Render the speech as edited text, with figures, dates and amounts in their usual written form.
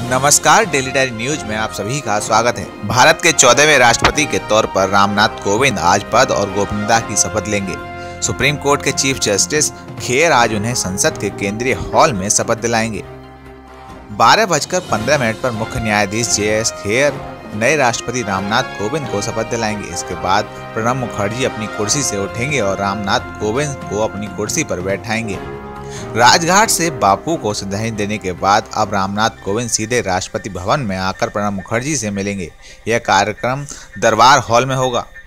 नमस्कार, daily diary news में आप सभी का स्वागत है। भारत के 14वें राष्ट्रपति के तौर पर रामनाथ कोविंद आज पद और गोपनीयता की शपथ लेंगे। सुप्रीम कोर्ट के चीफ जस्टिस खेर आज उन्हें संसद के केंद्रीय हॉल में शपथ दिलाएंगे। 12:15 पर मुख्य न्यायाधीश JS खेर नए राष्ट्रपति रामनाथ कोविंद को शपथ दिलाएंगे। इसके बाद प्रणब मुखर्जी अपनी कुर्सी से उठेंगे और रामनाथ कोविंद को अपनी कुर्सी पर बैठाएंगे। राजघाट से बापू को श्रद्धांजलि देने के बाद अब रामनाथ कोविंद सीधे राष्ट्रपति भवन में आकर प्रणब मुखर्जी से मिलेंगे। यह कार्यक्रम दरबार हॉल में होगा।